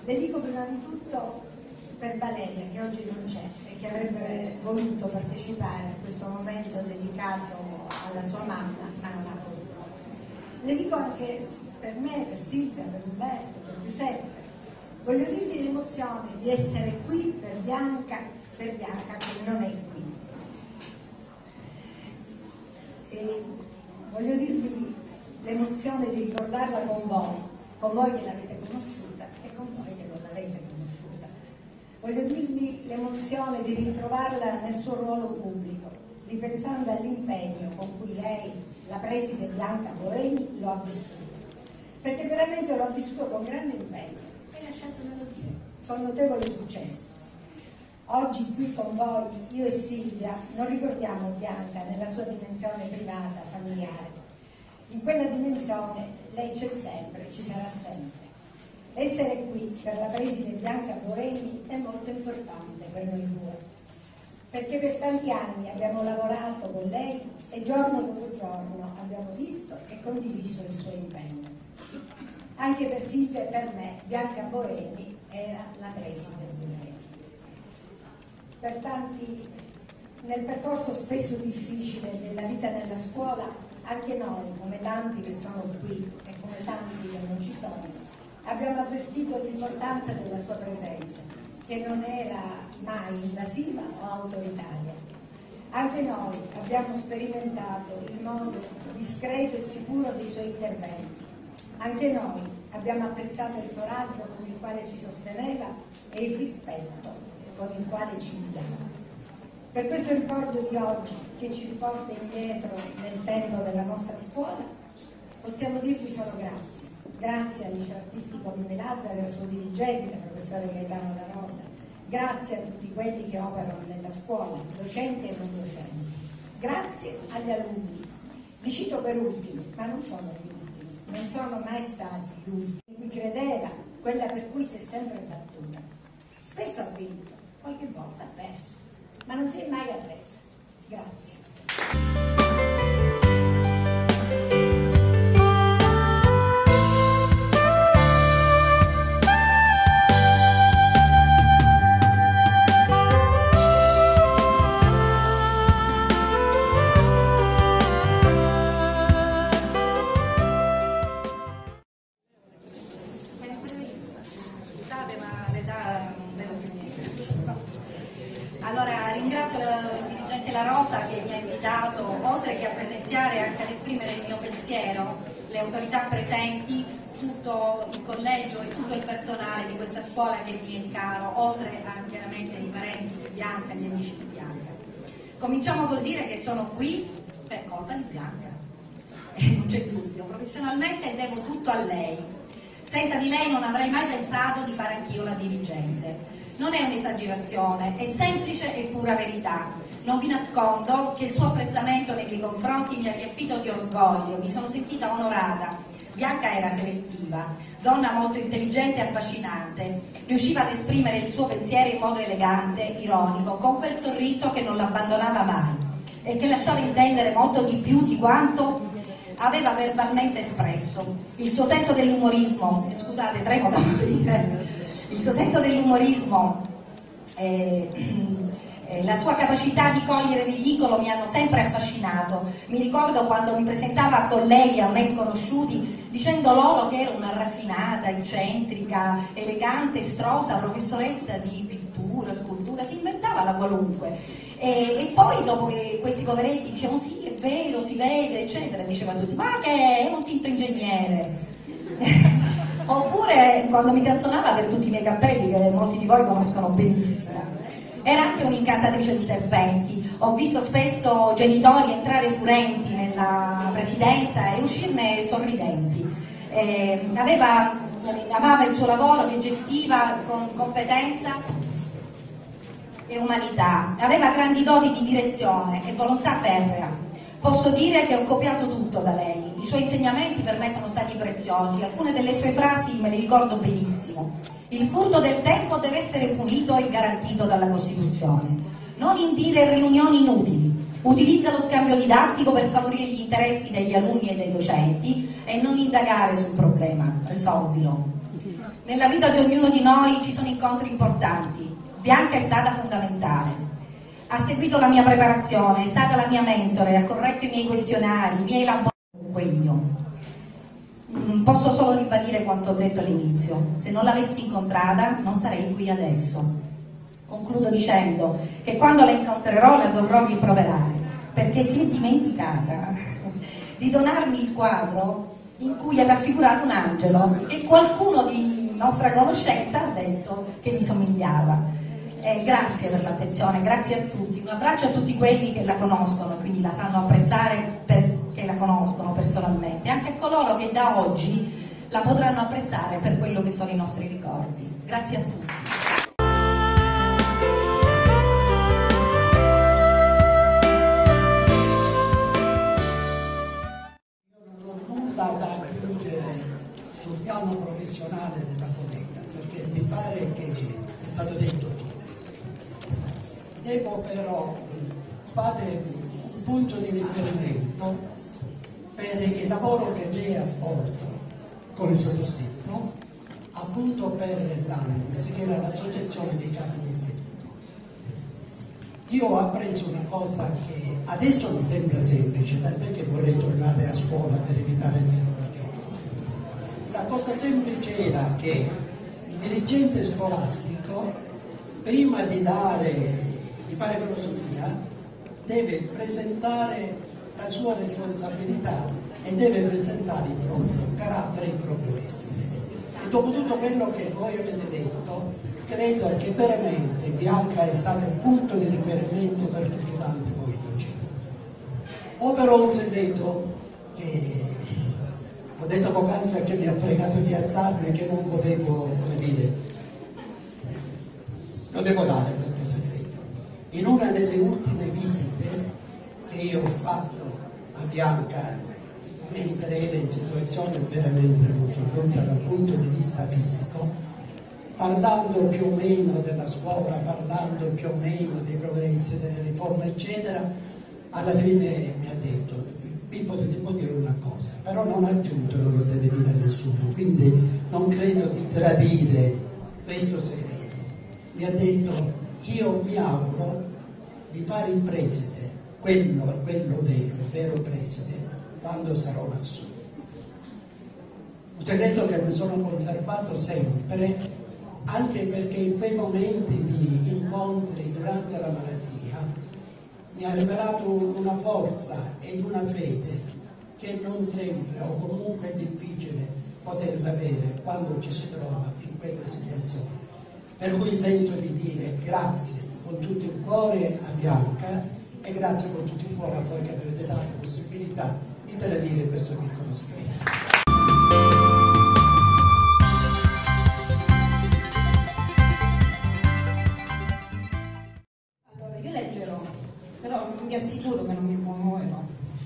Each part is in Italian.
Le dico prima di tutto per Valeria, che oggi non c'è e che avrebbe voluto partecipare a questo momento dedicato alla sua mamma, ma non ha voluto. Le dico anche per me, per Silvia, per Umberto, per Giuseppe. Voglio dirvi l'emozione di essere qui per Bianca che non è qui. E voglio dirvi l'emozione di ricordarla con voi che l'avete conosciuta e con voi che non l'avete conosciuta. Voglio dirvi l'emozione di ritrovarla nel suo ruolo pubblico, ripensando all'impegno con cui lei, la preside Bianca Boemi, lo ha vissuto. Perché veramente lo ha vissuto con grande impegno e lasciatemelo dire, con notevole successo. Oggi qui con voi, io e Silvia, non ricordiamo Bianca nella sua dimensione privata, familiare. In quella dimensione lei c'è sempre, ci sarà sempre. Essere qui per la preside Bianca Boemi è molto importante per noi due, perché per tanti anni abbiamo lavorato con lei e giorno dopo giorno abbiamo visto e condiviso il suo impegno. Anche per Silvia e per me Bianca Boemi era la preside di lei. Per tanti, nel percorso spesso difficile della vita nella scuola, anche noi, come tanti che sono qui e come tanti che non ci sono, abbiamo avvertito l'importanza della sua presenza, che non era mai invasiva o autoritaria. Anche noi abbiamo sperimentato il modo discreto e sicuro dei suoi interventi. Anche noi abbiamo apprezzato il coraggio con il quale ci sosteneva e il rispetto con il quale ci guidava. Per questo ricordo di oggi, che ci riporta indietro nel tempo della nostra scuola, possiamo dirvi solo grazie. Grazie al liceo artistico Mime Lazzari e al suo dirigente, professore Gaetano Da Rosa. Grazie a tutti quelli che operano nella scuola, docenti e non docenti. Grazie agli alunni. Li cito per ultimi, ma non sono gli ultimi, non sono mai stati gli ultimi. In cui credeva, quella per cui si è sempre battuta. Spesso ha vinto, qualche volta ha perso, ma non si è mai arresa. Grazie. Allora ringrazio il dirigente La Rosa che mi ha invitato, oltre che a presenziare, anche ad esprimere il mio pensiero, le autorità presenti, tutto il collegio e tutto il personale di questa scuola che mi è caro, oltre a chiaramente i parenti di Bianca e gli amici di Bianca. Cominciamo col dire che sono qui per colpa di Bianca, non c'è dubbio, professionalmente devo tutto a lei. Senza di lei non avrei mai pensato di fare anch'io la dirigente. Non è un'esagerazione, è semplice e pura verità. Non vi nascondo che il suo apprezzamento nei miei confronti mi ha riempito di orgoglio, mi sono sentita onorata. Bianca era selettiva, donna molto intelligente e affascinante, riusciva ad esprimere il suo pensiero in modo elegante, ironico, con quel sorriso che non l'abbandonava mai e che lasciava intendere molto di più di quanto aveva verbalmente espresso. Il suo senso dell'umorismo, scusate, tremo da morire. Il suo senso dell'umorismo, la sua capacità di cogliere il ridicolo mi hanno sempre affascinato. Mi ricordo quando mi presentava a colleghi a me sconosciuti dicendo loro che ero una raffinata, eccentrica, elegante, estrosa professoressa di pittura, scultura, si inventava la qualunque. E poi dopo che questi poveretti dicevano sì, è vero, si vede, eccetera, dicevano tutti ma che è un finto ingegnere. Oppure quando mi canzonava per tutti i miei cappelli, che molti di voi conoscono benissimo. Era anche un'incantatrice di serpenti. Ho visto spesso genitori entrare furenti nella presidenza e uscirne sorridenti. Amava il suo lavoro che gestiva con competenza e umanità. Aveva grandi doti di direzione e volontà ferrea. Posso dire che ho copiato tutto da lei. I suoi insegnamenti per me sono stati preziosi, alcune delle sue frasi me le ricordo benissimo. Il furto del tempo deve essere punito e garantito dalla Costituzione. Non indire riunioni inutili. Utilizza lo scambio didattico per favorire gli interessi degli alunni e dei docenti e non indagare sul problema, risolvilo. Nella vita di ognuno di noi ci sono incontri importanti. Bianca è stata fondamentale. Ha seguito la mia preparazione, è stata la mia mentore, ha corretto i miei questionari, i miei laboratori. Posso solo ribadire quanto ho detto all'inizio. Se non l'avessi incontrata non sarei qui adesso. Concludo dicendo che quando la incontrerò la dovrò rimproverare, perché si è dimenticata di donarmi il quadro in cui è raffigurato un angelo e qualcuno di nostra conoscenza ha detto che mi somigliava. Grazie per l'attenzione, grazie a tutti, un abbraccio a tutti quelli che la conoscono, quindi la sanno apprezzare perché la conoscono personalmente, anche a coloro che da oggi la potranno apprezzare per quello che sono i nostri ricordi. Grazie a tutti. Da aggiungere sul piano professionale della collega, perché mi pare che è stato detto tutto. Devo però fare un punto di riferimento per il lavoro che lei ha svolto con il sottoscritto, appunto per l'ANIS, che era l'associazione dei capi di istituto. Io ho appreso una cosa che adesso mi sembra semplice, tant'è che vorrei tornare a scuola per evitare di errori. La cosa semplice era che il dirigente scolastico, prima di fare filosofia, deve presentare la sua responsabilità e deve presentare il proprio carattere e il proprio essere. E dopo tutto quello che voi avete detto, credo che veramente Bianca è stato un punto di riferimento per tutti quanti voi docenti. Ho però un segreto che ho detto poc'anzi che mi ha fregato di alzarmi e che non potevo, come dire, lo devo dare questo segreto. In una delle ultime visite che io ho fatto a Bianca, mentre era in situazione veramente molto brutta dal punto di vista fisico, parlando più o meno della scuola, parlando più o meno dei progressi, delle riforme, eccetera, alla fine mi ha detto: Pippo, ti devo dire una cosa, però non ha aggiunto, non lo deve dire a nessuno, quindi non credo di tradire questo segreto. Mi ha detto: io mi auguro di fare il preside, quello vero, il vero preside, quando sarò lassù. Un segreto che mi sono conservato sempre, anche perché in quei momenti di incontri durante la malattia mi ha rivelato una forza ed una fede che non sempre, o comunque è difficile poterla avere quando ci si trova in quelle situazioni. Per cui sento di dire grazie con tutto il cuore a Bianca e grazie con tutto il cuore a voi che avete dato la possibilità di tradire questo piccolo segreto. Vi assicuro che non mi commuoverò.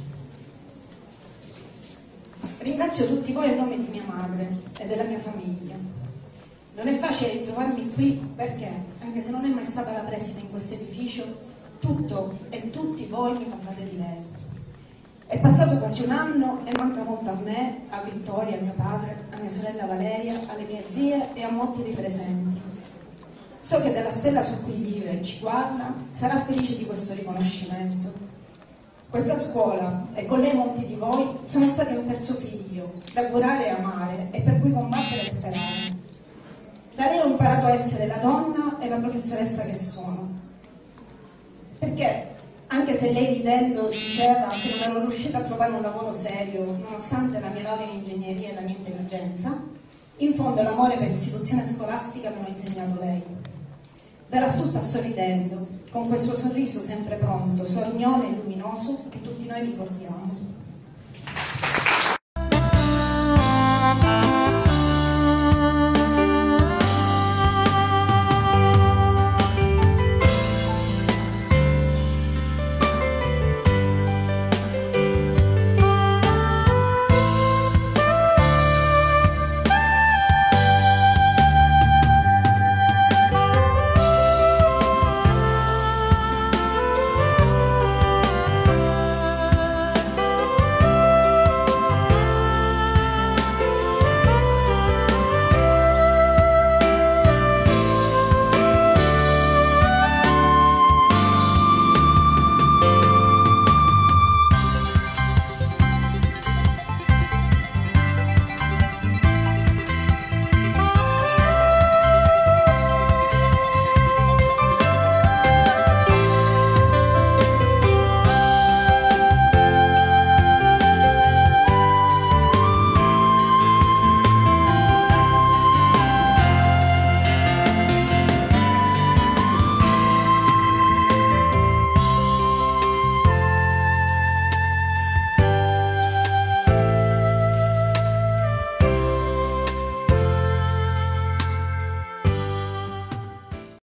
Ringrazio tutti voi a nome di mia madre e della mia famiglia. Non è facile ritrovarmi qui perché, anche se non è mai stata la preside in questo edificio, tutto e tutti voi mi parlate di lei. È passato quasi un anno e manca molto a me, a Vittoria, a mio padre, a mia sorella Valeria, alle mie zie e a molti dei presenti. So che della stella su cui vive e ci guarda sarà felice di questo riconoscimento. Questa scuola, e con lei molti di voi, sono stati un terzo figlio, da curare e amare, e per cui combattere e sperare. Da lei ho imparato a essere la donna e la professoressa che sono. Perché, anche se lei ridendo diceva che non ero riuscita a trovare un lavoro serio, nonostante la mia laurea in ingegneria e la mia intelligenza, in fondo l'amore per l'istituzione scolastica me l'ha insegnato lei. Da lassù sta sorridendo, con quel suo sorriso sempre pronto, sornione e luminoso che tutti noi ricordiamo.